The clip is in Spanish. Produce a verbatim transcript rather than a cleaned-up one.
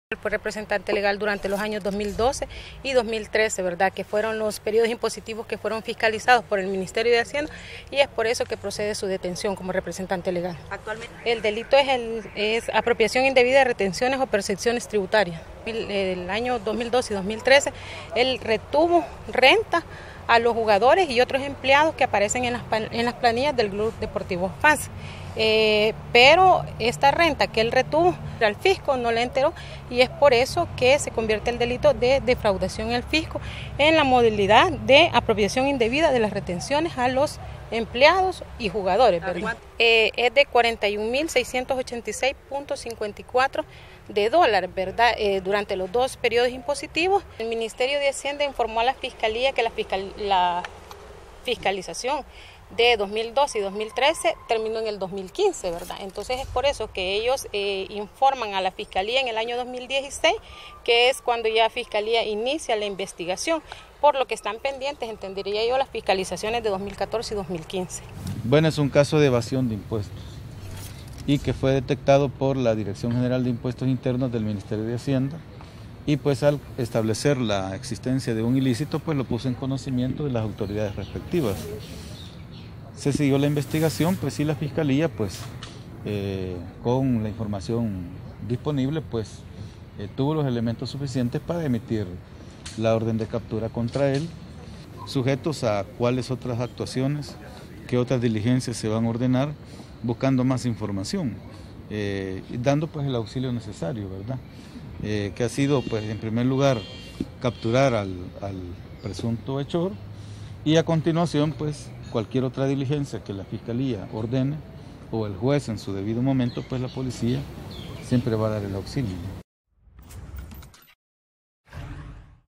Fue representante legal durante los años dos mil doce y dos mil trece, ¿verdad? Que fueron los periodos impositivos que fueron fiscalizados por el Ministerio de Hacienda y es por eso que procede su detención como representante legal. Actualmente el delito es, el, es apropiación indebida de retenciones o percepciones tributarias. El, el año dos mil doce y dos mil trece él retuvo renta a los jugadores y otros empleados que aparecen en las, en las planillas del Club Deportivo F A S. Eh, pero esta renta que él retuvo al fisco no le enteró y es por eso que se convierte el delito de defraudación al fisco en la modalidad de apropiación indebida de las retenciones a los empleados y jugadores. Eh, es de cuarenta y un mil seiscientos ochenta y seis punto cincuenta y cuatro de dólares, ¿verdad? Eh, durante los dos periodos impositivos, el Ministerio de Hacienda informó a la Fiscalía que la, fiscal, la fiscalización de dos mil doce y dos mil trece terminó en el dos mil quince, ¿verdad? Entonces es por eso que ellos eh, informan a la Fiscalía en el año dos mil dieciséis, que es cuando ya la Fiscalía inicia la investigación, por lo que están pendientes, entendería yo, las fiscalizaciones de dos mil catorce y dos mil quince. Bueno, es un caso de evasión de impuestos y que fue detectado por la Dirección General de Impuestos Internos del Ministerio de Hacienda y pues al establecer la existencia de un ilícito, pues lo puso en conocimiento de las autoridades respectivas. Se siguió la investigación, pues sí, la Fiscalía, pues eh, con la información disponible, pues eh, tuvo los elementos suficientes para emitir la orden de captura contra él, sujetos a cuáles otras actuaciones, qué otras diligencias se van a ordenar, buscando más información, eh, dando pues el auxilio necesario, ¿verdad? Eh, que ha sido, pues en primer lugar, capturar al, al presunto hechor y a continuación, pues cualquier otra diligencia que la Fiscalía ordene o el juez en su debido momento, pues la policía siempre va a dar el auxilio.